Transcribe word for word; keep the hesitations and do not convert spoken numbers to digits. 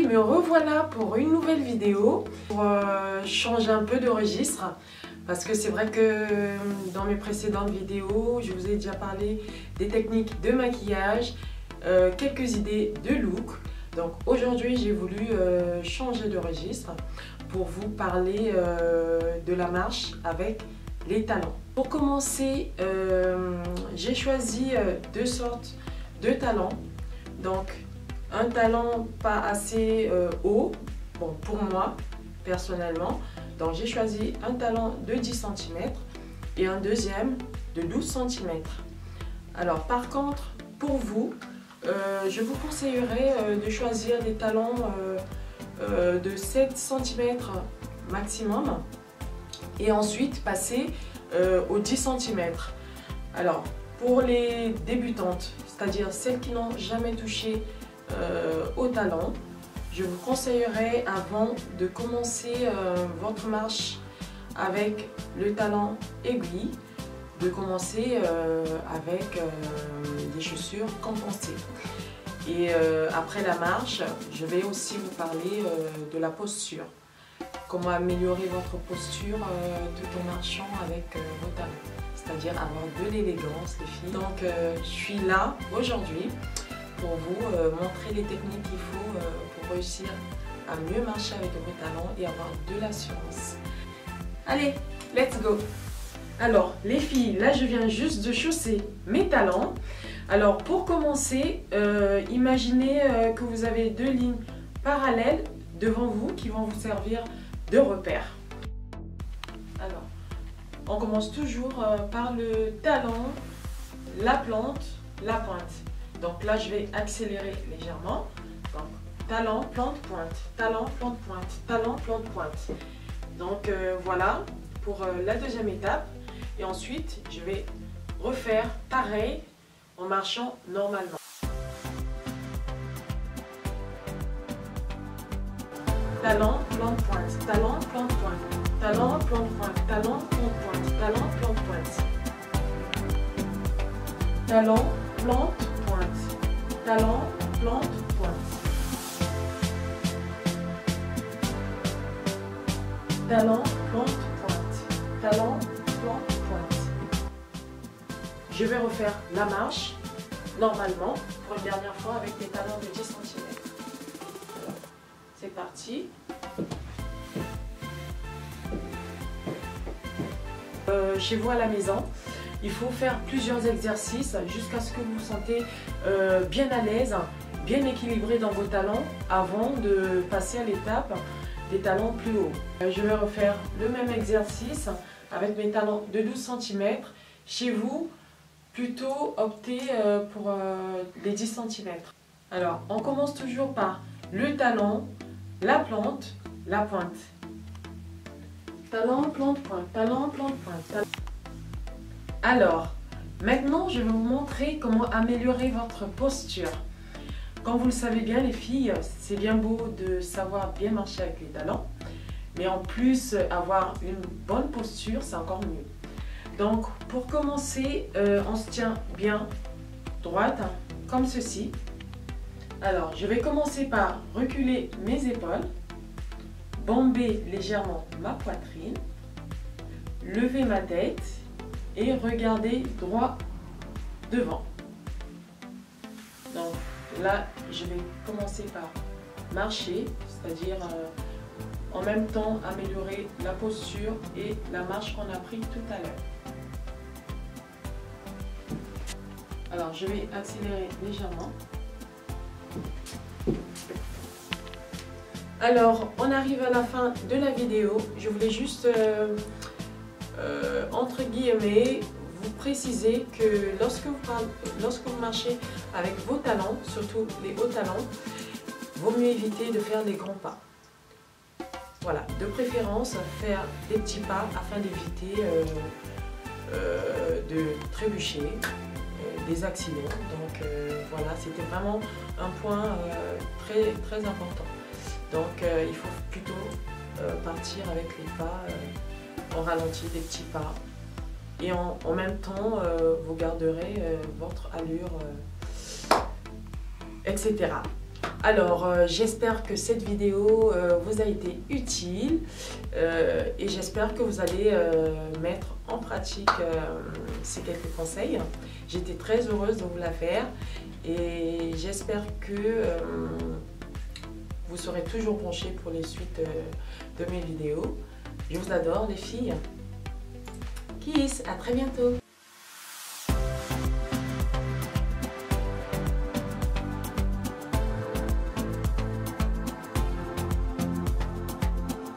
me revoilà pour une nouvelle vidéo, pour euh, changer un peu de registre. Parce que c'est vrai que dans mes précédentes vidéos, je vous ai déjà parlé des techniques de maquillage, euh, quelques idées de look. Donc aujourd'hui, j'ai voulu euh, changer de registre pour vous parler euh, de la marche avec les talons. Pour commencer, euh, j'ai choisi euh, deux sortes de talons. Donc un talon pas assez euh, haut, bon pour moi personnellement. Donc j'ai choisi un talon de dix centimètres et un deuxième de douze centimètres. Alors par contre, pour vous, euh, je vous conseillerais euh, de choisir des talons euh, euh, de sept centimètres maximum et ensuite passer euh, aux dix centimètres. Alors pour les débutantes, c'est-à-dire celles qui n'ont jamais touché euh, au talon, je vous conseillerais avant de commencer euh, votre marche avec le talon aiguille, de commencer euh, avec euh, des chaussures compensées. Et euh, après la marche, je vais aussi vous parler euh, de la posture. Comment améliorer votre posture euh, tout en marchant avec euh, vos talons. C'est-à-dire avoir de l'élégance, les filles. Donc euh, je suis là aujourd'hui pour vous euh, montrer les techniques qu'il faut euh, pour réussir à mieux marcher avec vos talons et avoir de l'assurance. Allez, let's go! Alors les filles, là je viens juste de chausser mes talons. Alors pour commencer, euh, imaginez euh, que vous avez deux lignes parallèles devant vous qui vont vous servir de repère. Alors, on commence toujours euh, par le talon, la plante, la pointe. Donc là, je vais accélérer légèrement. Donc, talon, plante, pointe, talon, plante, pointe, talon, plante, pointe. Donc euh, voilà pour euh, la deuxième étape. Et ensuite, je vais refaire pareil en marchant normalement. Talon, plante, pointe, talon, plante, pointe, talon, plante, pointe, talon, plante, pointe, talon, plante, pointe. Talon, plante, pointe, talon, plante, pointe. Talon, plante, pointe, talon, plante, pointe. Je vais refaire la marche normalement pour une dernière fois avec mes talons de dix centimètres. C'est parti. Euh, chez vous à la maison, il faut faire plusieurs exercices jusqu'à ce que vous vous sentez euh, bien à l'aise, bien équilibré dans vos talons avant de passer à l'étape des talons plus hauts. Euh, je vais refaire le même exercice avec mes talons de douze centimètres. Chez vous, plutôt optez euh, pour euh, les dix centimètres. Alors, on commence toujours par le talon, la plante, la pointe. Talon, plante, pointe, talon, plante, pointe. Talon. Alors, maintenant, je vais vous montrer comment améliorer votre posture. Comme vous le savez bien, les filles, c'est bien beau de savoir bien marcher avec les talons, mais en plus, avoir une bonne posture, c'est encore mieux. Donc, pour commencer, euh, on se tient bien droite, hein, comme ceci. Alors, je vais commencer par reculer mes épaules, bomber légèrement ma poitrine, lever ma tête et regarder droit devant. Donc là, je vais commencer par marcher, c'est-à-dire euh, en même temps améliorer la posture et la marche qu'on a pris tout à l'heure. Alors, je vais accélérer légèrement. Alors, on arrive à la fin de la vidéo. Je voulais juste, euh, euh, entre guillemets, vous préciser que lorsque vous, parlez, lorsque vous marchez avec vos talons, surtout les hauts talons, il vaut mieux éviter de faire des grands pas. Voilà, de préférence, faire des petits pas afin d'éviter euh, euh, de trébucher, euh, des accidents. Donc euh, voilà, c'était vraiment un point euh, très, très important. Donc euh, il faut plutôt euh, partir avec les pas euh, en ralenti, des petits pas. Et en, en même temps, euh, vous garderez euh, votre allure, euh, et cetera. Alors, euh, j'espère que cette vidéo euh, vous a été utile euh, et j'espère que vous allez euh, mettre en pratique euh, ces quelques conseils. J'étais très heureuse de vous la faire et j'espère que euh, vous serez toujours penchés pour les suites euh, de mes vidéos. Je vous adore les filles. Kiss, à très bientôt.